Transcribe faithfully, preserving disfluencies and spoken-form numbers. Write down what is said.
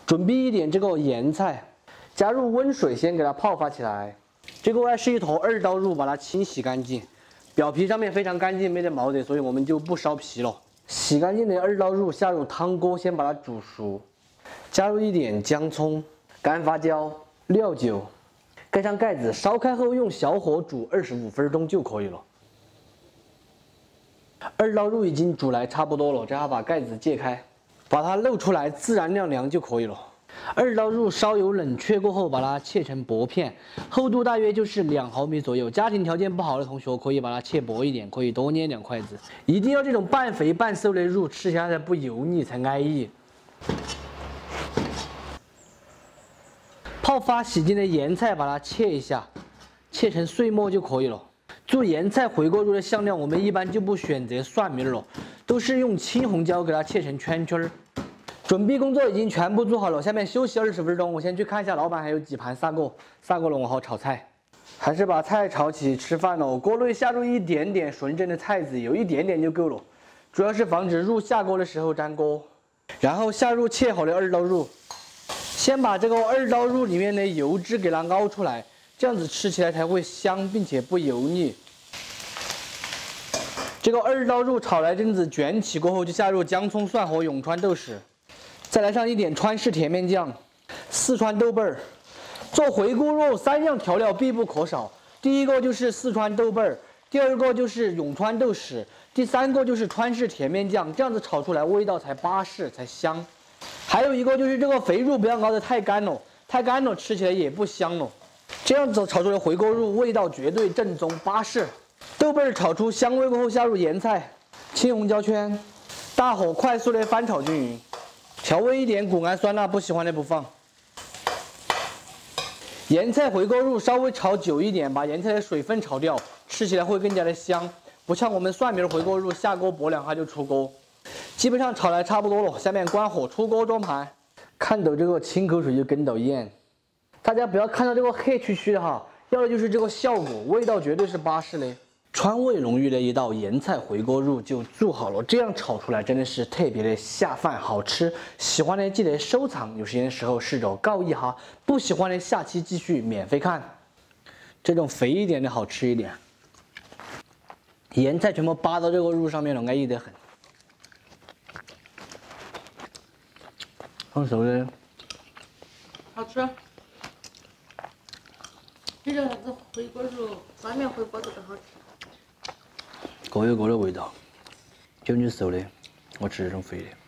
准备一点这个盐菜，加入温水先给它泡发起来。这个外是一头二刀肉，把它清洗干净，表皮上面非常干净，没得毛的，所以我们就不烧皮了。洗干净的二刀肉下入汤锅，先把它煮熟，加入一点姜葱、干花椒、料酒，盖上盖子，烧开后用小火煮二十五分钟就可以了。二刀肉已经煮来差不多了，这下把盖子揭开，把它露出来，自然晾凉就可以了。二刀肉稍有冷却过后，把它切成薄片，厚度大约就是两毫米左右。家庭条件不好的同学可以把它切薄一点，可以多捏两筷子。一定要这种半肥半瘦的肉，吃起来才不油腻，才安逸。泡发洗净的盐菜，把它切一下，切成碎末就可以了。做盐菜回锅肉的香料，我们一般就不选择蒜苗了，都是用青红椒给它切成圈圈儿。准备工作已经全部做好了，下面休息二十分钟。我先去看一下老板还有几盘砂锅，砂锅了我好炒菜。还是把菜炒起吃饭了。锅内下入一点点纯正的菜籽，有一点点就够了，主要是防止肉下锅的时候粘锅。然后下入切好的二刀肉，先把这个二刀肉里面的油脂给它熬出来，这样子吃起来才会香，并且不油腻。这个二刀肉炒来阵子卷起过后，就下入姜葱、蒜和永川豆豉。再来上一点川式甜面酱、四川豆瓣儿。做回锅肉三样调料必不可少，第一个就是四川豆瓣儿，第二个就是永川豆豉，第三个就是川式甜面酱，这样子炒出来味道才巴适才香。还有一个就是这个肥肉不要熬得太干了，太干了吃起来也不香了。这样子炒出来回锅肉味道绝对正宗巴适。豆瓣儿炒出香味过后，下入盐菜、青红椒圈，大火快速的翻炒均匀。调味一点谷氨酸钠，不喜欢的不放。盐菜回锅肉稍微炒久一点，把盐菜的水分炒掉，吃起来会更加的香，不像我们蒜苗回锅肉下锅拨两下就出锅。基本上炒来差不多了，下面关火出锅装盘。看到这个清口水就跟到咽，大家不要看到这个黑黢黢的哈，要的就是这个效果，味道绝对是巴适的。川味浓郁的一道盐菜回锅肉就做好了，这样炒出来真的是特别的下饭，好吃。喜欢的记得收藏，有时间时候试着告一哈。不喜欢的下期继续免费看。这种肥一点的好吃一点，盐菜全部扒到这个肉上面了，安逸得很。放熟的， 好吃。这个啥子回锅肉，酸面回锅肉更好吃。 各有各的味道，有你熟的，我吃这种肥的。